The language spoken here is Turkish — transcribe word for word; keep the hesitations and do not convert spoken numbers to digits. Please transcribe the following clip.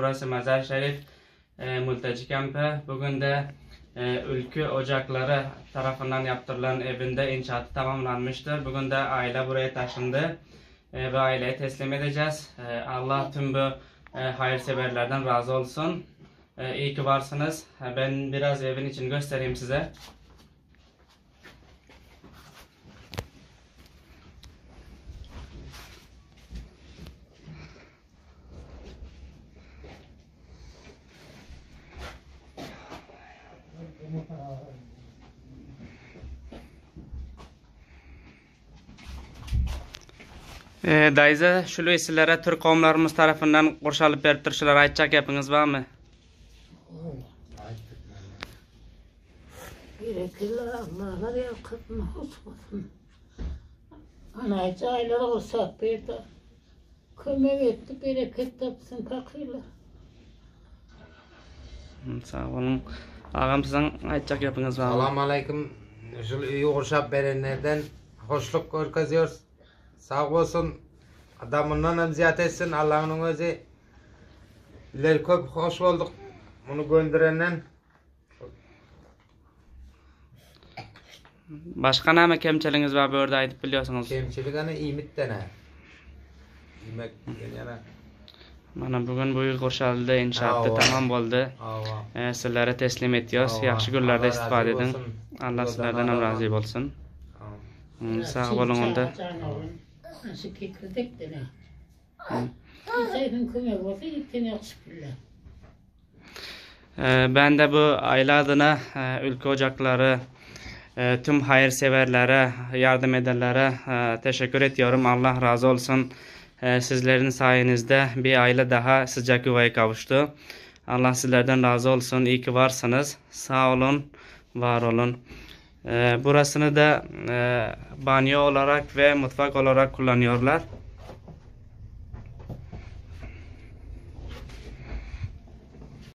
Burası Mazar Şerif e, Mülteci Kampı. Bugün de e, Ülkü Ocakları tarafından yaptırılan evinde inşaatı tamamlanmıştır. Bugün de aile buraya taşındı e, ve aileye teslim edeceğiz. E, Allah tüm bu e, hayırseverlerden razı olsun. E, iyi ki varsınız. E, ben biraz evin için göstereyim size. E, Dayıza, şu vesilere Türk kavimlerimiz tarafından kurşalıp verip duruşlar aytacak yapınız var mı? Gerekli Allah'lar yakıtını hoş olsun. Anayca aylara olsak bir de kömek etti, bereket tapsın kakıyla. Sağ olun. Ağam sizin aytacak yapınız var mı? Selamun aleyküm. Şu iyi kurşap verenlerden hoşluk görkeziyoruz. Sağ olsun. Adamından hem ziyat etsin. Allah'ın özü. İleri köp hoş olduk. Bunu gönderenden. Başka ne kemçeliniz var böyle aytıp biliyorsunuz? Kemçilik ana imitten ha. Yemek yana. Mana bugün bu kurşaldı inşaatı Ava. tamam oldu. Ava. E, sizlere teslim ediyoruz. Ava. Yaxşı günlerde Allah istifade razı edin. olsun. Allah Yoldan sizlerden hem Allah razı razı olsun. Tamam. Hı, Sağ olun onda. Nasıl kekirdik de ne? Bizeydin kömek olsa gittin yakışıklı. E, Ben de bu aile adına e, Ülke Ocakları e, tüm hayırseverlere, yardım edenlere e, teşekkür ediyorum. Allah razı olsun. E, Sizlerin sayenizde bir aile daha sıcak yuvaya kavuştu. Allah sizlerden razı olsun. İyi ki varsınız. Sağ olun, var olun. E, Burasını da e, banyo olarak ve mutfak olarak kullanıyorlar.